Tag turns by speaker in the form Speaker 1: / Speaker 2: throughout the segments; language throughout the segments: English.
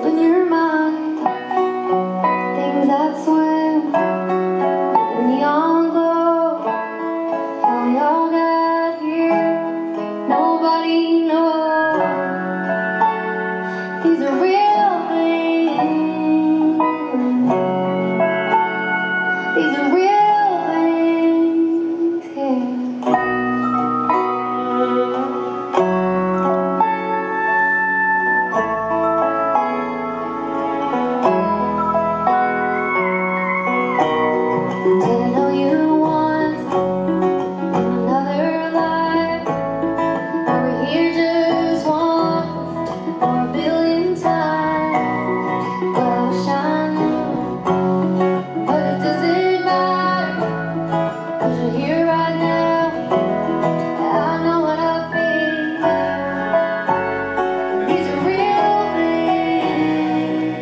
Speaker 1: in your mind, things that swim in neon glow. How we all got here, nobody knows. These are real things. These are real things here. Didn't know you once in another life. Now we're here just once or a billion times. Well, I wish I knew, but it doesn't matter, 'cause you're here right now. I know what I feel. These are real things.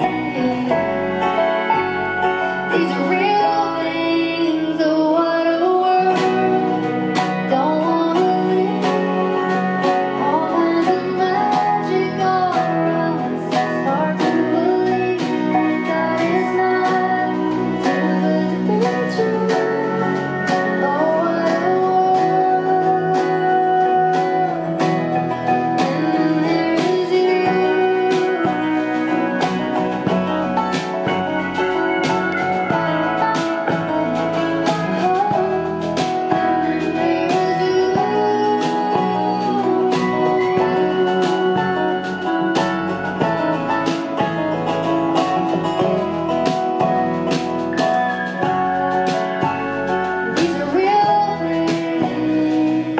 Speaker 1: These are real things. Oh, what a world. Don't wanna live. All kinds of magic all around us. It's hard to believe that it's not too good to be true. Oh, what a world. And there is you. These are real things.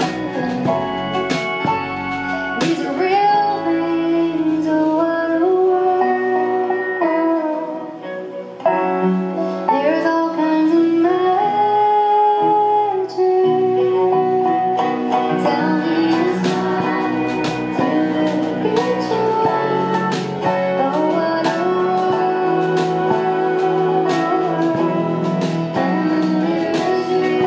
Speaker 1: These are real things. Oh, what a world. There's all kinds of magic. Tell me it's not too good to be true. Oh, what a world. And there's you.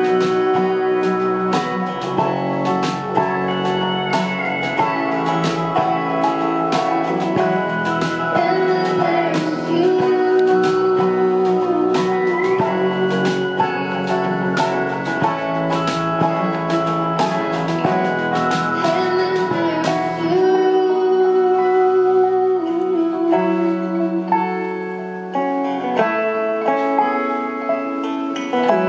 Speaker 1: And then there's you. And then there's you.